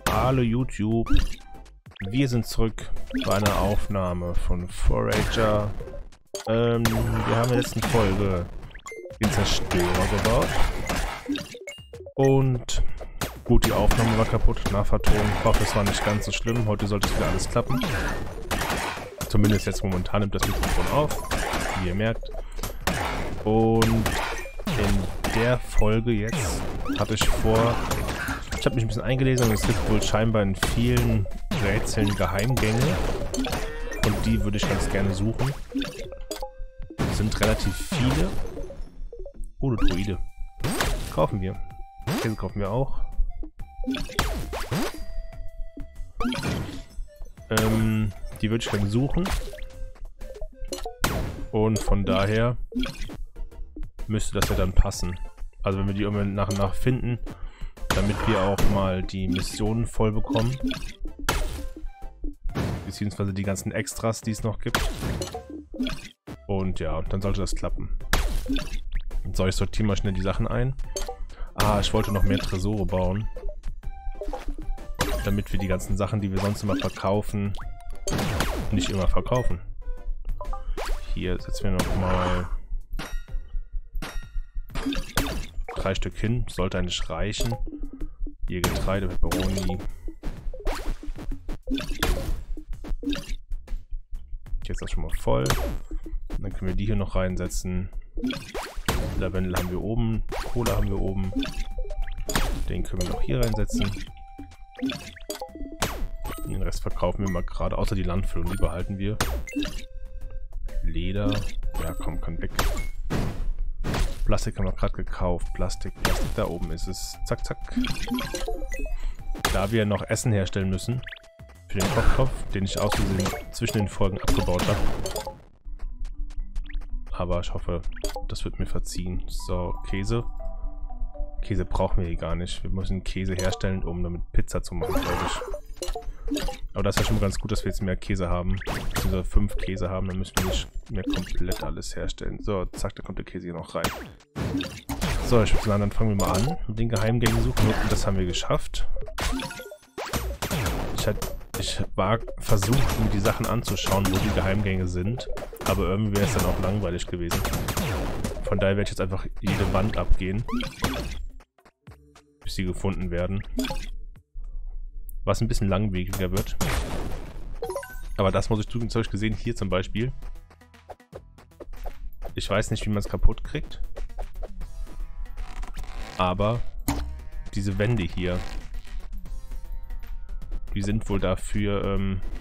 Hallo YouTube, wir sind zurück bei einer Aufnahme von Forager. Wir haben in der letzten Folge den Zerstörer gebaut. Und gut, die Aufnahme war kaputt, Nachverton. Ich hoffe, es war nicht ganz so schlimm. Heute sollte es wieder alles klappen. Zumindest jetzt momentan nimmt das Mikrofon auf, wie ihr merkt. Und in der Folge jetzt hatte ich vor... Ich habe mich ein bisschen eingelesen und es gibt wohl scheinbar in vielen Rätseln Geheimgänge. Und die würde ich ganz gerne suchen. Es sind relativ viele. Oh, eine Druide. Kaufen wir. Käse kaufen wir auch. Die würde ich gerne suchen. Und von daher müsste das ja dann passen. Also wenn wir die irgendwann nach und nach finden, damit wir auch mal die Missionen voll bekommen. Beziehungsweise die ganzen Extras, die es noch gibt. Und ja, dann sollte das klappen. So, ich sortiere mal schnell die Sachen ein. Ah, ich wollte noch mehr Tresore bauen. Damit wir die ganzen Sachen, die wir sonst immer verkaufen, nicht immer verkaufen. Hier setzen wir noch mal 3 Stück hin. Sollte eigentlich reichen. Hier Getreide, Pepperoni. Jetzt ist das schon mal voll. Und dann können wir die hier noch reinsetzen. Lavendel haben wir oben. Cola haben wir oben. Den können wir noch hier reinsetzen. Den Rest verkaufen wir mal gerade. Außer die Landfüllung, die behalten wir. Leder. Ja, komm, kann weg. Plastik haben wir gerade gekauft. Plastik, da oben ist es. Zack, zack. Da wir noch Essen herstellen müssen. Für den Kochtopf, den ich aus Versehen zwischen den Folgen abgebaut habe. Aber ich hoffe, das wird mir verziehen. So, Käse. Käse brauchen wir hier gar nicht. Wir müssen Käse herstellen, um damit Pizza zu machen, glaube ich. Aber das ist ja schon mal ganz gut, dass wir jetzt mehr Käse haben. Beziehungsweise 5 Käse haben, dann müssen wir nicht mehr komplett alles herstellen. So, zack, da kommt der Käse hier noch rein. So, ich würde sagen, dann fangen wir mal an mit den Geheimgängen suchen. Und das haben wir geschafft. Ich war versucht, mir die Sachen anzuschauen, wo die Geheimgänge sind. Aber irgendwie wäre es dann auch langweilig gewesen. Von daher werde ich jetzt einfach jede Wand abgehen. Bis sie gefunden werden. Was ein bisschen langwieriger wird. Aber das muss ich tun, das habe ich gesehen, hier zum Beispiel. Ich weiß nicht, wie man es kaputt kriegt. Aber diese Wände hier, die sind wohl dafür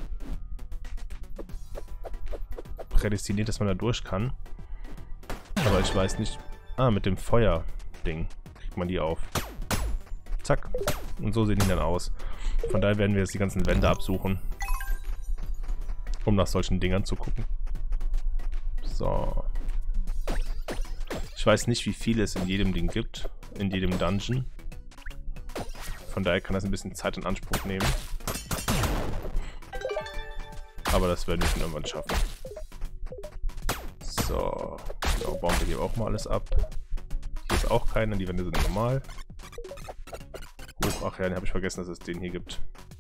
prädestiniert, dass man da durch kann. Aber ich weiß nicht... Ah, mit dem Feuer-Ding kriegt man die auf. Zack. Und so sehen die dann aus. Von daher werden wir jetzt die ganzen Wände absuchen, um nach solchen Dingern zu gucken. So. Ich weiß nicht, wie viele es in jedem Ding gibt, in jedem Dungeon. Von daher kann das ein bisschen Zeit in Anspruch nehmen. Aber das werden wir schon irgendwann schaffen. So. Genau, bauen wir hier auch mal alles ab. Hier ist auch keiner, die Wände sind normal. Ach ja, den habe ich vergessen, dass es den hier gibt.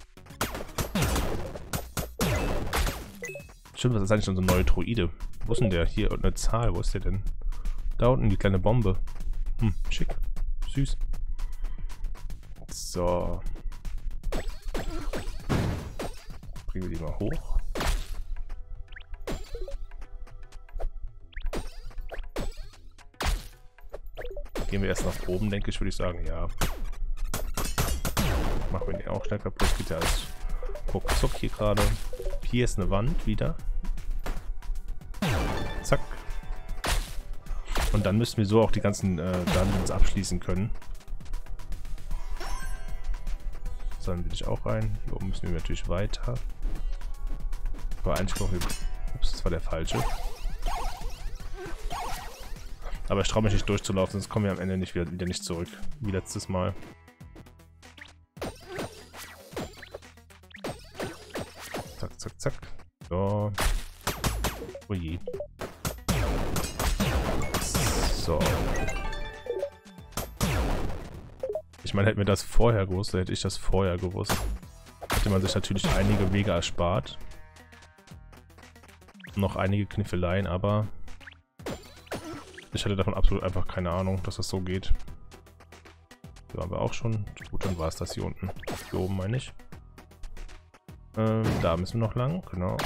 Stimmt, das ist eigentlich schon so ein neuer Druide. Wo ist denn der? Hier, und eine Zahl, wo ist der denn? Da unten, die kleine Bombe. Schick. Süß. So. Bringen wir die mal hoch. Gehen wir erst nach oben, denke ich, würde ich sagen, ja. Machen wir den auch schnell kaputt. Geht ja alles ruckzuck hier gerade. Hier ist eine Wand wieder. Zack. Und dann müssen wir so auch die ganzen Dungeons abschließen können. So, dann will ich auch rein. Hier oben müssen wir natürlich weiter. Aber eigentlich brauchen wir... Ups, das war der falsche. Aber ich traue mich nicht durchzulaufen, sonst kommen wir am Ende nicht wieder nicht zurück. Wie letztes Mal. Zack, zack, zack. So. Ui. So. Ich meine, hätten wir das vorher gewusst, dann hätte ich das vorher gewusst. Hätte man sich natürlich einige Wege erspart. Noch einige Kniffeleien, aber ich hatte davon absolut einfach keine Ahnung, dass das so geht. Hier waren wir auch schon. Gut, dann war es das hier unten. Hier oben meine ich. Da müssen wir noch lang, genau.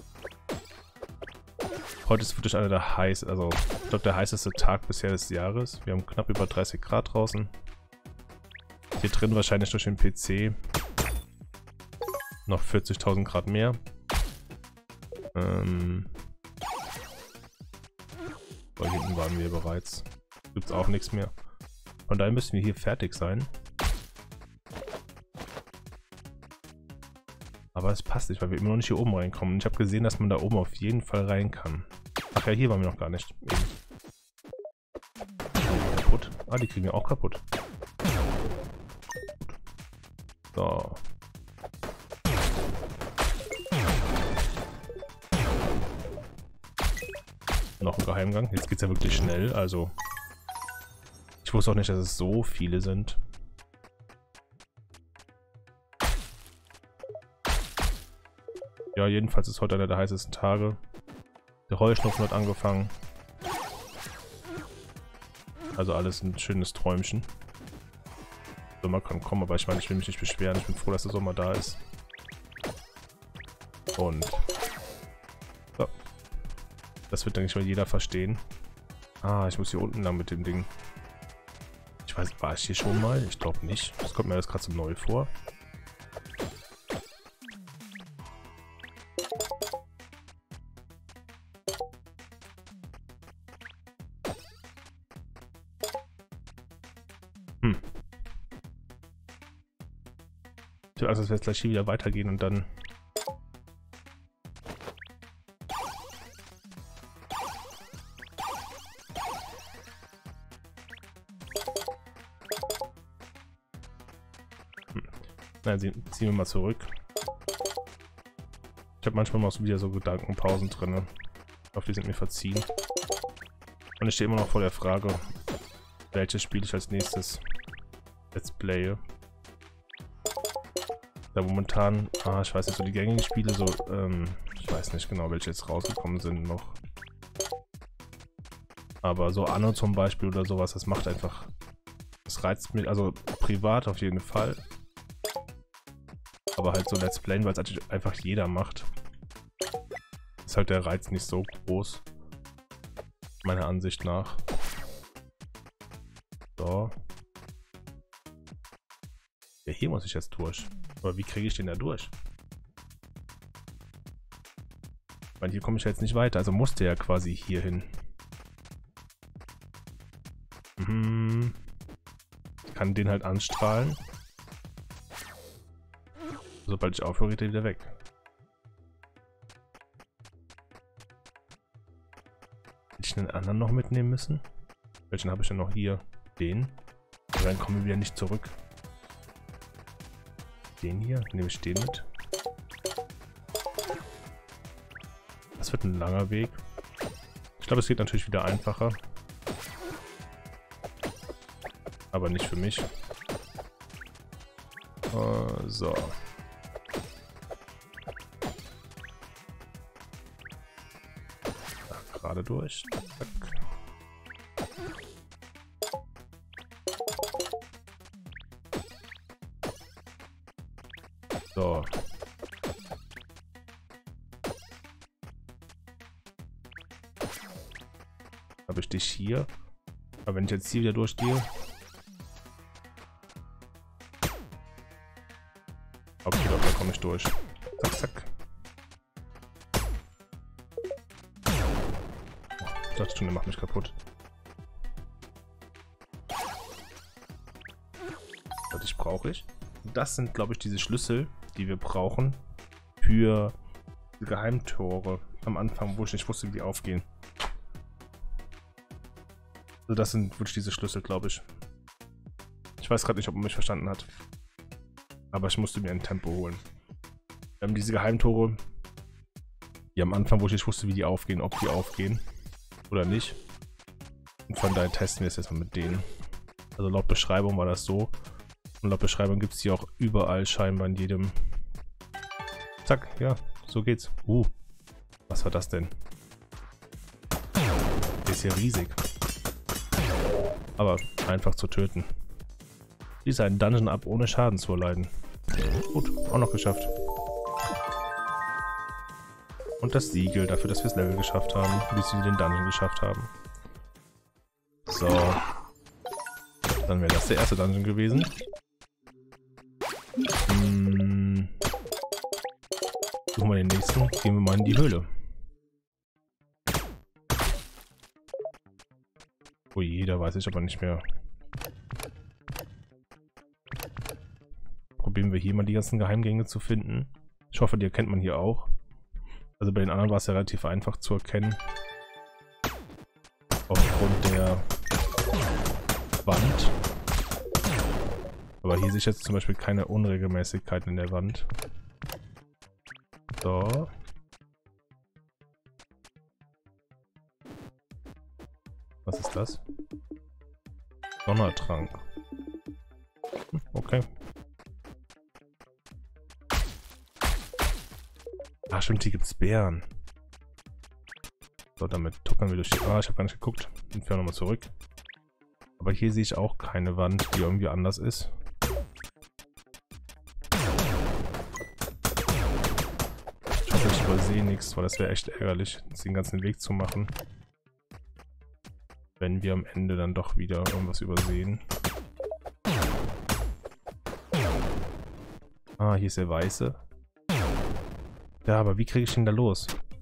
Heute ist wirklich einer der heißesten, also ich glaube der heißeste Tag bisher des Jahres. Wir haben knapp über 30 Grad draußen. Hier drin wahrscheinlich durch den PC noch 40.000 Grad mehr. So, hinten waren wir bereits. Gibt's auch nichts mehr. Von daher müssen wir hier fertig sein. Aber es passt nicht, weil wir immer noch nicht hier oben reinkommen. Ich habe gesehen, dass man da oben auf jeden Fall rein kann. Ach ja, hier waren wir noch gar nicht. Eben. Kaputt. Ah, die kriegen wir auch kaputt. So. Noch ein Geheimgang. Jetzt geht's ja wirklich schnell, also... Ich wusste auch nicht, dass es so viele sind. Ja, jedenfalls ist heute einer der heißesten Tage. Der Heuschnupfen hat angefangen. Also alles ein schönes Träumchen. Sommer kann kommen, aber ich meine, ich will mich nicht beschweren. Ich bin froh, dass der Sommer da ist. Und... So. Das wird, denke ich mal, jeder verstehen. Ah, ich muss hier unten lang mit dem Ding. Ich weiß, war ich hier schon mal? Ich glaube nicht. Das kommt mir jetzt gerade so neu vor. Also es wird gleich hier wieder weitergehen und dann... Na, ziehen wir mal zurück. Ich habe manchmal mal wieder so Gedankenpausen drin. Ich hoffe, die sind mir verziehen. Und ich stehe immer noch vor der Frage, welches Spiel ich als nächstes let's playe. Da momentan, ich weiß nicht, so die gängigen Spiele, so, ich weiß nicht genau, welche jetzt rausgekommen sind noch. Aber so Anno zum Beispiel oder sowas, das macht einfach, das reizt mich, also privat auf jeden Fall. Aber halt so Let's Playen, weil es einfach jeder macht. Ist halt der Reiz nicht so groß. Meiner Ansicht nach. So. Ja, hier muss ich jetzt durch. Aber wie kriege ich den da durch? Weil hier komme ich jetzt nicht weiter. Also musste ja quasi hier hin. Ich kann den halt anstrahlen. Sobald ich aufhöre, geht er wieder weg. Hätte ich den anderen noch mitnehmen müssen? Welchen habe ich denn noch hier? Den. Und dann kommen wir wieder nicht zurück. Den hier? Nehme ich den mit. Das wird ein langer Weg. Ich glaube, es geht natürlich wieder einfacher. Aber nicht für mich. So. Gerade durch. Zack. So. Habe ich dich hier? Aber wenn ich jetzt hier wieder durchgehe. Okay, doch, da komme ich durch. Zack, zack. Ich dachte schon, der macht mich kaputt. Was brauche ich? Das sind, glaube ich, diese Schlüssel, die wir brauchen für die Geheimtore am Anfang, wo ich nicht wusste, wie die aufgehen. Also das sind wirklich diese Schlüssel, glaube ich. Ich weiß gerade nicht, ob man mich verstanden hat. Aber ich musste mir ein Tempo holen. Wir haben diese Geheimtore, die am Anfang, wo ich nicht wusste, wie die aufgehen, ob die aufgehen oder nicht. Und von daher testen wir es jetzt mal mit denen. Also laut Beschreibung war das so, Und laut Beschreibung gibt es die auch überall scheinbar in jedem. Zack, ja, so geht's. Was war das denn? Der ist ja riesig. Aber einfach zu töten. Schließe einen Dungeon ab, ohne Schaden zu erleiden. Gut, auch noch geschafft. Und das Siegel dafür, dass wir das Level geschafft haben, bis wir den Dungeon geschafft haben. So. Dann wäre das der erste Dungeon gewesen. Suchen wir den nächsten. Gehen wir mal in die Höhle. Oh je, da weiß ich aber nicht mehr. Probieren wir hier mal die ganzen Geheimgänge zu finden. Ich hoffe, die erkennt man hier auch. Also bei den anderen war es ja relativ einfach zu erkennen. Aufgrund der Wand. Aber hier sehe ich jetzt zum Beispiel keine Unregelmäßigkeiten in der Wand. So. Was ist das? Donnertrank. Okay. Ah, stimmt, hier gibt's Beeren. So, damit tuckern wir durch die... Ah, ich habe gar nicht geguckt. Ich fahre nochmal zurück. Aber hier sehe ich auch keine Wand, die irgendwie anders ist. Ich hoffe, ich übersehe nichts, weil das wäre echt ärgerlich, den ganzen Weg zu machen. Wenn wir am Ende dann doch wieder irgendwas übersehen. Ah, hier ist der Weiße. Ja, aber wie kriege ich ihn da los?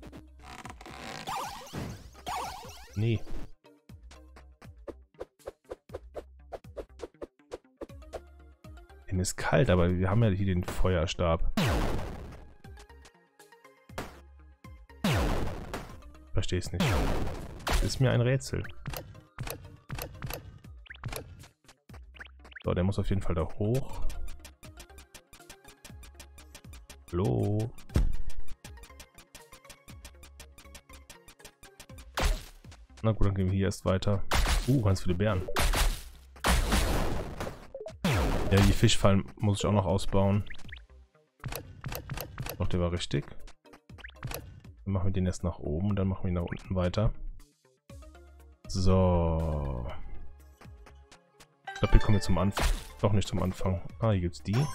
Nee. Den ist kalt, aber wir haben ja hier den Feuerstab. Verstehe es nicht. Das ist mir ein Rätsel. So, der muss auf jeden Fall da hoch. Hallo? Na gut, dann gehen wir hier erst weiter. Ganz viele Beeren. Ja, die Fischfallen muss ich auch noch ausbauen. Doch, der war richtig. Dann machen wir den erst nach oben und dann machen wir ihn nach unten weiter. So. Ich glaube, hier kommen wir zum Anfang. Doch nicht zum Anfang. Ah, hier gibt's die.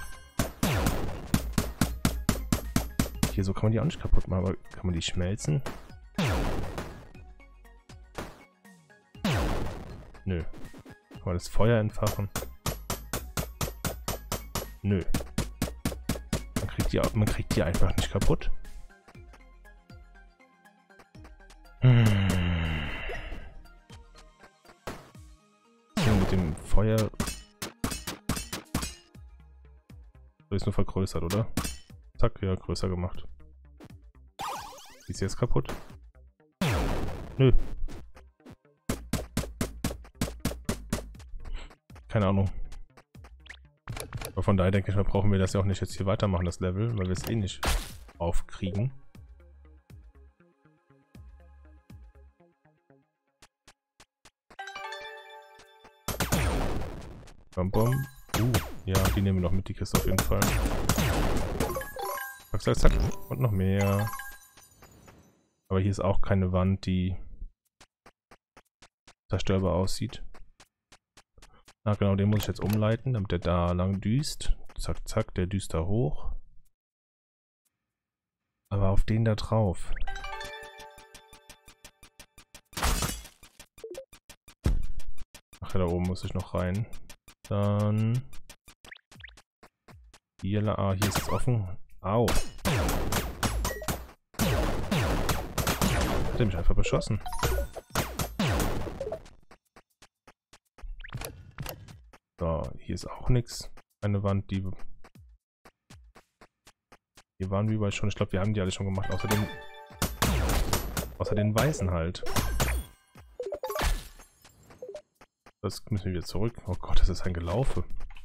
Hier, so kann man die auch nicht kaputt machen, aber kann man die schmelzen? Nö. Kann man das Feuer entfachen? Nö. Man kriegt die einfach nicht kaputt. Mit dem Feuer... So ist nur vergrößert, oder? Zack, ja, größer gemacht. Ist sie jetzt kaputt? Nö. Keine Ahnung. Aber von daher denke ich mal, brauchen wir das ja auch nicht jetzt hier weitermachen, das Level, weil wir es eh nicht aufkriegen. Bam, bam. Ja, die nehmen wir noch mit, die Kiste auf jeden Fall. Zack, zack, zack. Und noch mehr. Aber hier ist auch keine Wand, die zerstörbar aussieht. Ah, genau, den muss ich jetzt umleiten, damit der da lang düst. Zack, zack, der düst da hoch. Aber auf den da drauf. Ach ja, da oben muss ich noch rein. Dann... Hier, hier ist es offen. Au. Hat er mich einfach beschossen. So, hier ist auch nichts. Eine Wand, die... Hier waren wir überall schon. Ich glaube, wir haben die alle schon gemacht. Außer den weißen halt. Das müssen wir wieder zurück. Oh Gott, das ist ein Gelaufe.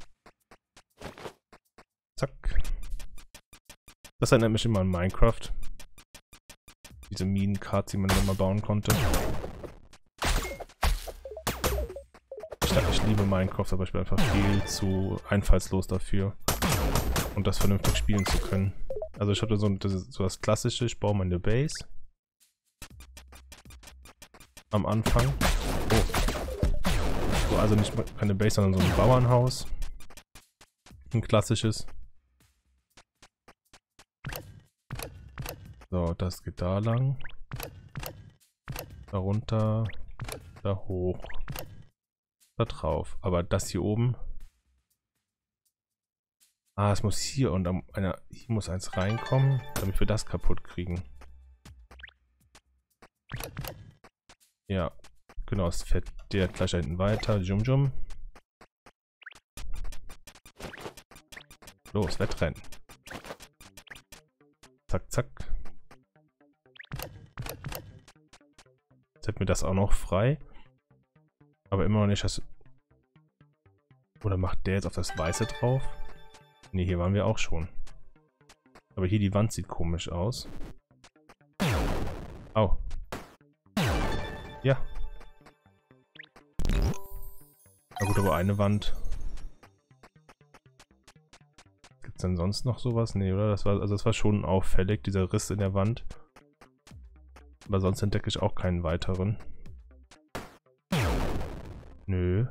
Zack. Das erinnert mich immer an Minecraft. Diese Minen-Cards, die man immer bauen konnte. Ich ich liebe Minecraft, aber ich bin einfach viel zu einfallslos dafür, um das vernünftig spielen zu können. Also ich habe da so das Klassische, ich baue meine Base am Anfang. Oh. So, also nicht keine Base, sondern so ein Bauernhaus. Ein klassisches. So, das geht da lang. Da runter. Da hoch. Da drauf. Aber das hier oben. Ah, es muss hier und hier muss eins reinkommen, damit wir das kaputt kriegen. Ja, genau, es fährt der gleich da hinten weiter. Jum. Los, Wettrennen. Zack, zack. Jetzt hätten wir das auch noch frei. Aber immer noch nicht das... Oder macht der jetzt auf das Weiße drauf? Ne, hier waren wir auch schon. Aber hier die Wand sieht komisch aus. Au. Ja. Na gut, aber eine Wand. Gibt's denn sonst noch sowas? Nee, oder? Das war schon auffällig, dieser Riss in der Wand. Aber sonst entdecke ich auch keinen weiteren. Nö.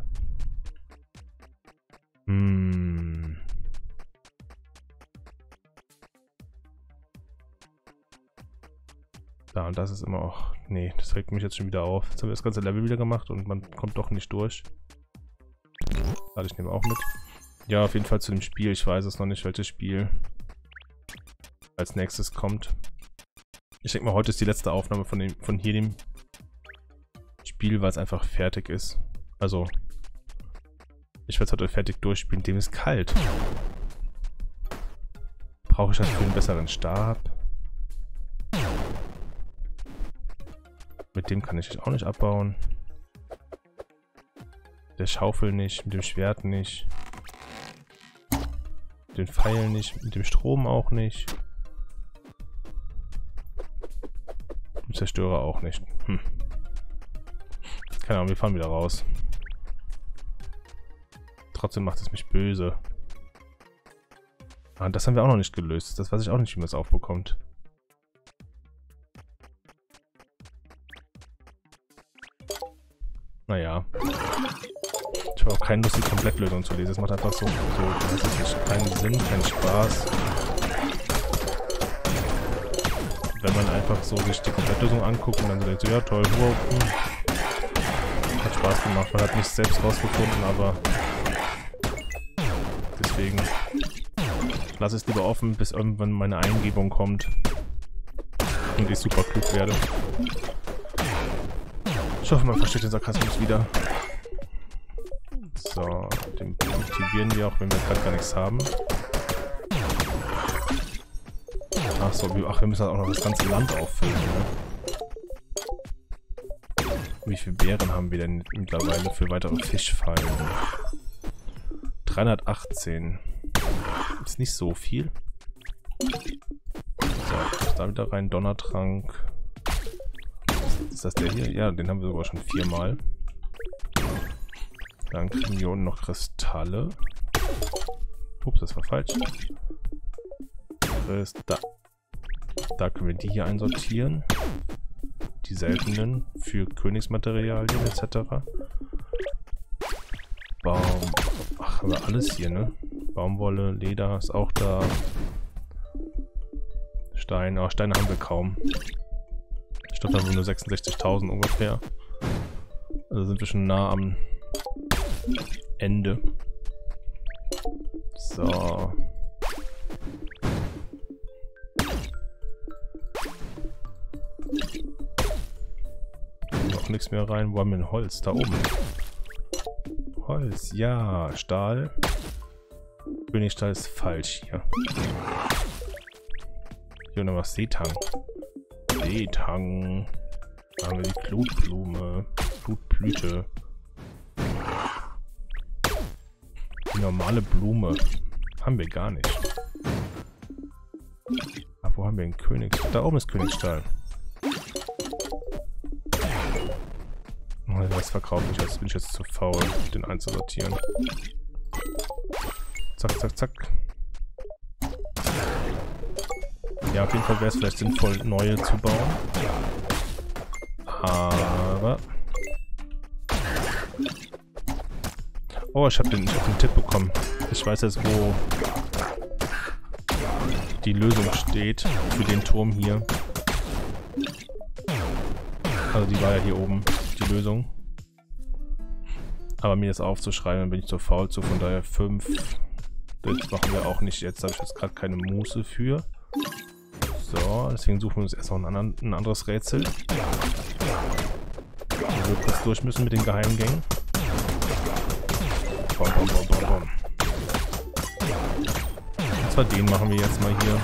Da, und das ist immer auch... Nee, das regt mich jetzt schon wieder auf. Jetzt haben wir das ganze Level wieder gemacht und man kommt doch nicht durch. Warte, ich nehme auch mit. Ja, auf jeden Fall zu dem Spiel. Ich weiß es noch nicht, welches Spiel als nächstes kommt. Ich denke mal, heute ist die letzte Aufnahme von hier dem Spiel, weil es einfach fertig ist. Also, ich werde es heute fertig durchspielen. Dem ist kalt. Brauche ich dafür einen besseren Stab? Mit dem kann ich auch nicht abbauen. Der Schaufel nicht, mit dem Schwert nicht. Mit den Pfeilen nicht, mit dem Strom auch nicht. Mit dem Zerstörer auch nicht. Keine Ahnung, wir fahren wieder raus. Trotzdem macht es mich böse. Ah, das haben wir auch noch nicht gelöst. Das weiß ich auch nicht, wie man es aufbekommt. Naja. Ich habe auch keine Lust, die Komplettlösung zu lesen. Es macht einfach so das ist nicht, keinen Sinn, keinen Spaß. Wenn man einfach so sich die Komplettlösung anguckt und dann so denkt, so, ja toll, wow, hat Spaß gemacht. Man hat nichts selbst rausgefunden, aber deswegen lasse ich es lieber offen, bis irgendwann meine Eingebung kommt und ich super klug werde. Ich hoffe, man versteht den Sarkasmus wieder. So, den aktivieren wir auch, wenn wir gerade gar nichts haben. Achso, wir müssen auch noch das ganze Land auffüllen. Ne? Wie viele Beeren haben wir denn mittlerweile für weitere Fischfallen? 318. Ist nicht so viel. So, da wieder rein. Donnertrank. Ist das der hier? Ja, den haben wir sogar schon 4-mal. Dann kriegen wir unten noch Kristalle. Ups, das war falsch. Da können wir die hier einsortieren. Die seltenen für Königsmaterialien etc. Ach, haben wir alles hier, ne? Baumwolle, Leder ist auch da. Stein, aber Steine haben wir kaum. Ich glaube, da haben wir nur 66.000 ungefähr. Also sind wir schon nah am Ende. So. Noch nichts mehr rein. Wo haben wir denn Holz? Da oben. Holz, ja. Stahl. Königstahl ist falsch hier. Hier noch was Seetang. Seetang. Da haben wir die Glutblume. Glutblüte. Die normale Blume. Haben wir gar nicht. Aber wo haben wir den Königsstahl? Da oben ist Königsstahl. Das verkaufe ich jetzt. Bin ich jetzt zu faul, den einzusortieren. Zack, zack, zack. Ja, auf jeden Fall wäre es vielleicht sinnvoll, neue zu bauen. Aber... Oh, ich habe den Tipp bekommen. Ich weiß jetzt, wo die Lösung steht für den Turm hier. Also die war ja hier oben, die Lösung. Aber mir das aufzuschreiben, bin ich zu faul zu, von daher 5. Das machen wir auch nicht jetzt, da habe ich jetzt gerade keine Muße für. So, deswegen suchen wir uns erst noch ein anderes Rätsel. Wo wir kurz durch müssen mit den Geheimgängen. Bom, bom, bom, bom, bom. Und zwar den machen wir jetzt mal hier.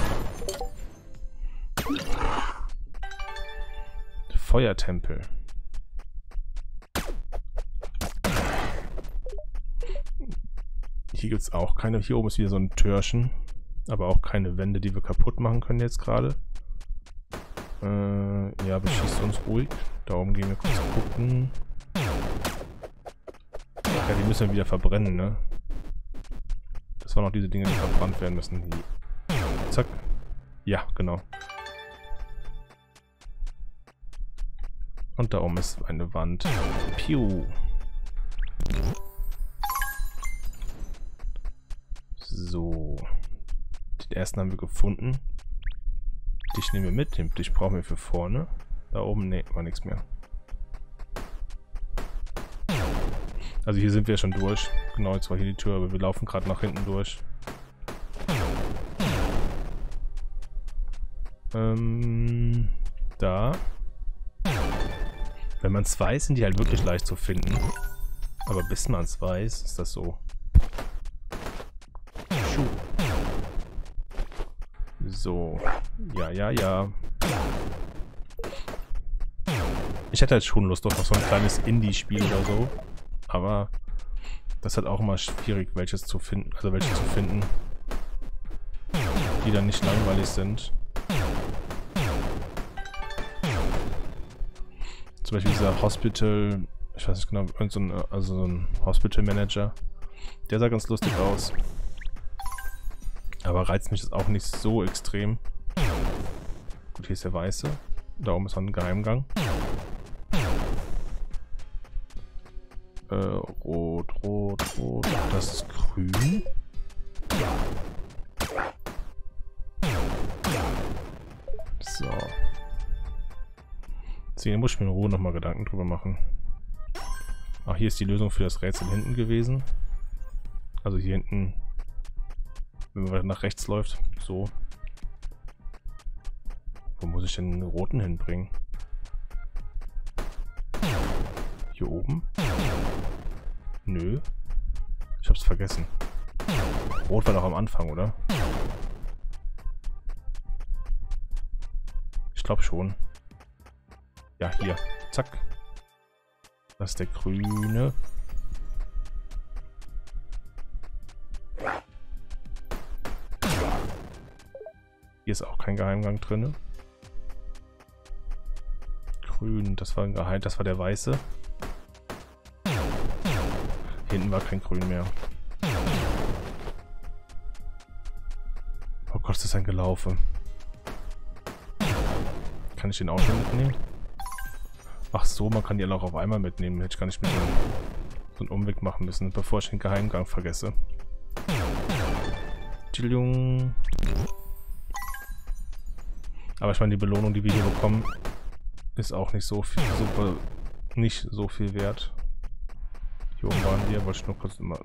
Feuertempel. Hier gibt es auch keine. Hier oben ist wieder so ein Türchen. Aber auch keine Wände, die wir kaputt machen können jetzt gerade. Ja, beschießt uns ruhig. Da oben gehen wir kurz gucken. Ja, die müssen wir wieder verbrennen, ne? Das waren noch diese Dinge, die verbrannt werden müssen. Zack. Ja, genau. Und da oben ist eine Wand. Piu. So. Den ersten haben wir gefunden. Dich nehmen wir mit. Den Dich brauchen wir für vorne. Da oben, ne, war nichts mehr. Also hier sind wir schon durch. Genau, jetzt war hier die Tür, aber wir laufen gerade nach hinten durch. Da. Wenn man es weiß, sind die halt wirklich leicht zu finden. Aber bis man es weiß, ist das so. Schuh. So. Ja, ja, ja. Ich hätte halt schon Lust auf so ein kleines Indie-Spiel oder so. Aber das ist halt auch immer schwierig, welches zu finden, die dann nicht langweilig sind. Zum Beispiel dieser Hospital, ich weiß nicht genau, so ein Hospital Manager. Der sah ganz lustig aus. Aber reizt mich das auch nicht so extrem. Gut, hier ist der weiße. Da oben ist noch ein Geheimgang. Rot, rot, rot. Das ist grün. So. Hier muss ich mir in Ruhe nochmal Gedanken drüber machen. Ach, hier ist die Lösung für das Rätsel hinten gewesen. Also hier hinten, wenn man nach rechts läuft. So. Wo muss ich denn den roten hinbringen? Hier oben? Nö. Ich hab's vergessen. Rot war doch am Anfang, oder? Ich glaube schon. Ja, hier. Zack. Das ist der grüne. Hier ist auch kein Geheimgang drin. Grün, das war ein Geheim, das war der weiße. Hinten war kein Grün mehr. Oh Gott, ist das ein Gelaufe. Kann ich den auch schon mitnehmen? Ach so, man kann die alle auch auf einmal mitnehmen. Hätte ich gar nicht mit so einen Umweg machen müssen, bevor ich den Geheimgang vergesse. Tschilling. Aber ich meine, die Belohnung, die wir hier bekommen, ist auch nicht so viel, nicht so viel wert. Hier oben waren wir, wollte ich nur kurz mal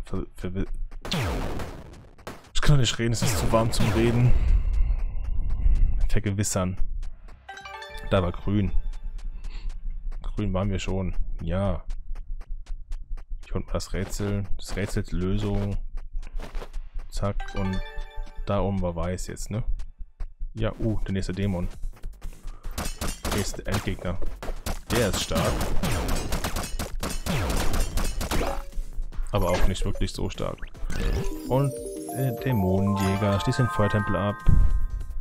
ich kann nicht reden, es ist zu warm zum Reden. Vergewissern. Da war grün. Grün waren wir schon. Ja. Hier unten war das Rätsel. Das Rätsels Lösung. Zack. Und da oben war weiß jetzt, ne? Ja, der nächste Dämon. Der nächste Endgegner. Der ist stark. Aber auch nicht wirklich so stark. Und Dämonenjäger. Schließ den Feuertempel ab.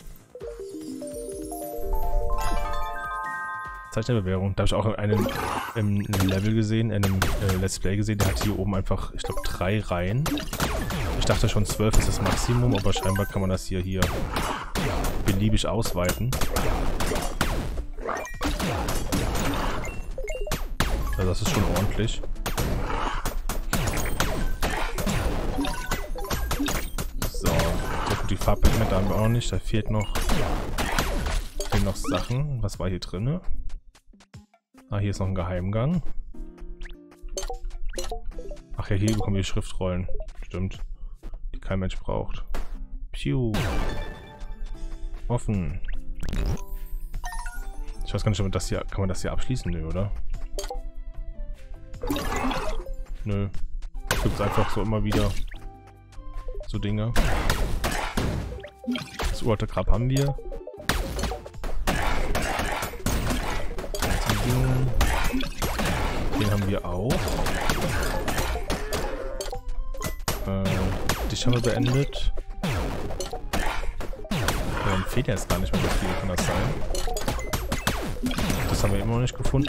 Zeichen der Bewährung. Da habe ich auch einen in einem Level gesehen, in einem Let's Play gesehen, der hat hier oben einfach, ich glaube, 3 Reihen. Ich dachte schon 12 ist das Maximum, aber scheinbar kann man das hier beliebig ausweiten. Also das ist schon ordentlich. So, die Farbpigmente haben wir auch noch nicht, da fehlen noch Sachen. Was war hier drin? Ah, hier ist noch ein Geheimgang. Ach ja, hier bekommen wir Schriftrollen. Stimmt. Die kein Mensch braucht. Piu. Offen. Ich weiß gar nicht, ob das hier, kann man das hier abschließen? Nö, oder? Nö. Es gibt einfach so immer wieder so Dinge. Das uralte Grab haben wir. Den haben wir auch. Dich haben wir beendet. Ja, dann fehlt jetzt gar nicht mehr so viel, kann das sein? Das haben wir immer noch nicht gefunden.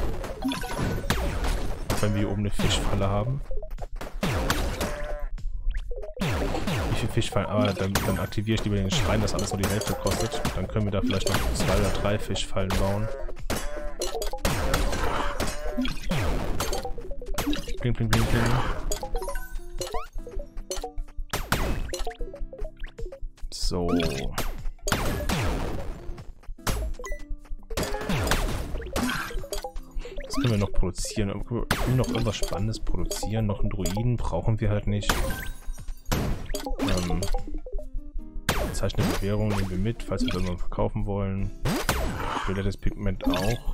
Auch wenn wir hier oben eine Fischfalle haben. Wie viele Fischfallen? Aber dann aktiviere ich lieber den Schrein, dass alles nur die Hälfte kostet. Dann können wir da vielleicht noch 2 oder 3 Fischfallen bauen. Pling, pling, pling, pling. So. Was können wir noch produzieren? Wir können noch irgendwas Spannendes produzieren. Noch einen Druiden brauchen wir halt nicht. Zeichnete Währung nehmen wir mit, falls wir das mal verkaufen wollen. Violettes Pigment auch.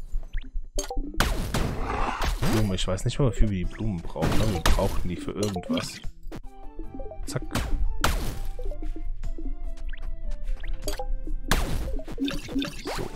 Blumen. Ich weiß nicht mal, wofür wir die Blumen brauchen, aber wir brauchen die für irgendwas. Zack. So.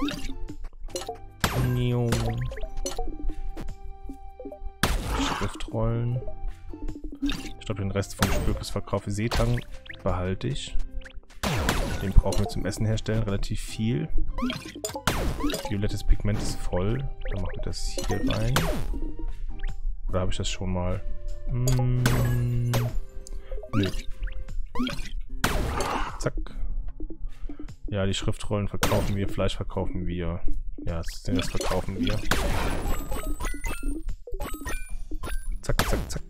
Schriftrollen. Ich glaube, den Rest vom Spürkes verkaufe. Seetang behalte ich. Den brauchen wir zum Essen herstellen, relativ viel. Violettes Pigment ist voll. Dann machen wir das hier rein. Oder habe ich das schon mal? Nö. Zack. Ja, die Schriftrollen verkaufen wir, Fleisch verkaufen wir. Ja, das verkaufen wir. Zack, zack, zack.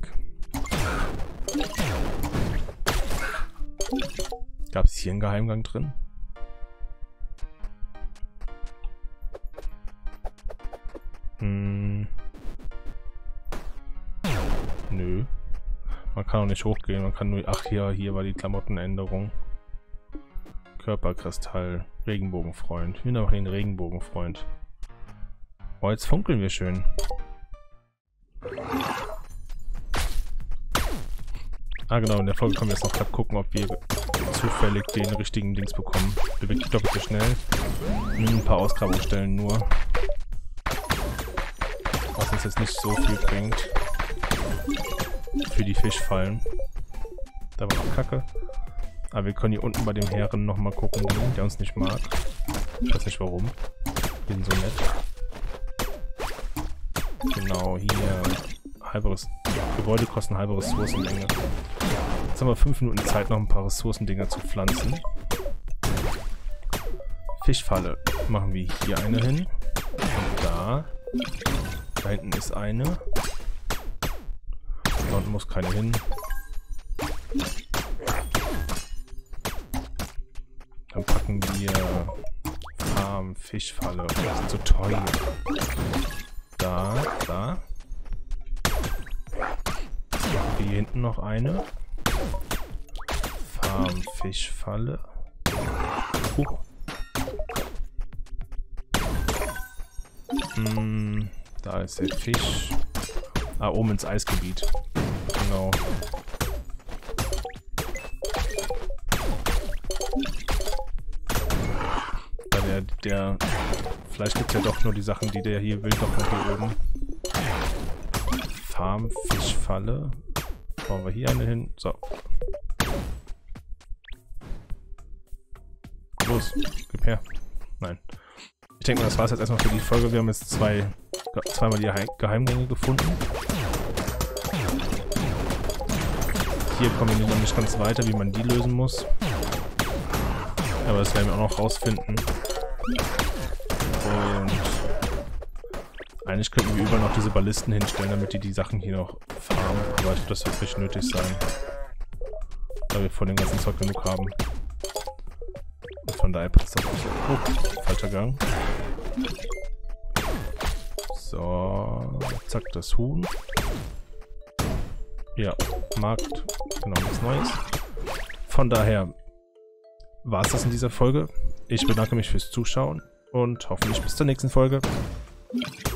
Gab es hier einen Geheimgang drin? Nö. Man kann auch nicht hochgehen, man kann nur... Ach, hier war die Klamottenänderung. Körperkristall, Regenbogenfreund. Wir noch den Regenbogenfreund. Oh, jetzt funkeln wir schön. Ah genau, in der Folge können wir jetzt noch gerade gucken, ob wir zufällig den richtigen Dings bekommen. Bewegt sich doppelt so schnell. Ein paar Ausgrabungsstellen nur. Was uns jetzt nicht so viel bringt. Für die Fischfallen. Da war noch Kacke. Aber wir können hier unten bei dem Herren nochmal gucken, der uns nicht mag. Ich weiß nicht warum. Ich bin so nett. Genau, hier. Gebäude kosten halbe Ressourcenmenge. Jetzt haben wir 5 Minuten Zeit, noch ein paar Ressourcendinger zu pflanzen. Fischfalle machen wir hier eine hin. Und da. Da hinten ist eine. Da unten muss keine hin. Dann packen wir Farm, Fischfalle. Die sind so teuer. Da. Hier hinten noch eine. Farm, Fischfalle. Da ist der Fisch. Ah, oben ins Eisgebiet. Genau. Der vielleicht gibt es ja doch nur die Sachen, die der hier will, doch noch hier oben. Farm, Fischfalle. Bauen wir hier eine hin. So. Los, gib her. Nein. Ich denke mal, das war es jetzt erstmal für die Folge. Wir haben jetzt 2 zweimal die Geheimgänge gefunden. Hier kommen wir noch nicht ganz weiter, wie man die lösen muss. Aber das werden wir auch noch rausfinden. Und eigentlich könnten wir überall noch diese Ballisten hinstellen, damit die Sachen hier noch farmen. Aber ich glaube, das wird nicht nötig sein. Weil wir von dem ganzen Zeug genug haben. Und von daher passt das auch so. Oh, falscher Gang. So, zack, das Huhn. Ja, Markt, genau, nichts Neues. Von daher war es das in dieser Folge. Ich bedanke mich fürs Zuschauen und hoffentlich bis zur nächsten Folge.